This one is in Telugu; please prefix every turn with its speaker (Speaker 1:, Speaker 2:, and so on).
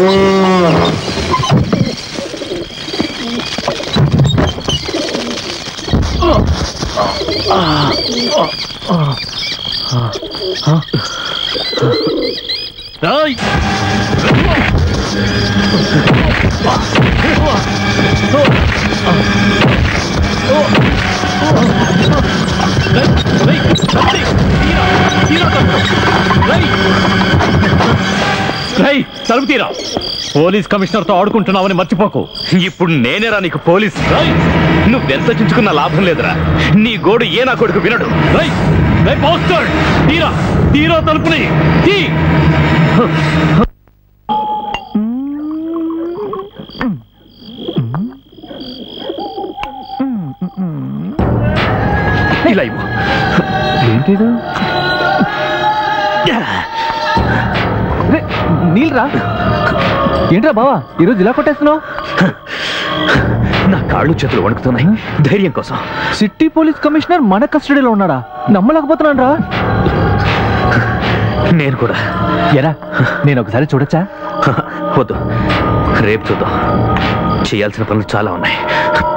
Speaker 1: తలుపు తీరా. పోలీస్ కమిషనర్ తో ఆడుకుంటున్నావని మర్చిపోకు.
Speaker 2: ఇప్పుడు నేనేరా నీకు పోలీస్? నువ్వెంత చించుకున్న లాభం లేదురా. నీ గోడు ఏ నా కొడుకు వినడు.
Speaker 1: తీరా తీరా తలుపుని తీ.
Speaker 2: ఇలా ఇవ్వు.
Speaker 1: ఏంటి నీళ్ళరా? ఏంట్రా బావా ఈరోజు ఇలా కొట్టేస్తున్నావు?
Speaker 2: నా కాళ్ళు చేతులు వణుకుతున్నాయి. ధైర్యం కోసం.
Speaker 1: సిటీ పోలీస్ కమిషనర్ మన కస్టడీలో ఉన్నాడా? నమ్మలేకపోతున్నాను రా.
Speaker 2: నేను కూడా.
Speaker 1: ఎరా నేను ఒకసారి చూడొచ్చా?
Speaker 2: వద్దు, రేపు చూద్దాం. చేయాల్సిన పనులు చాలా ఉన్నాయి.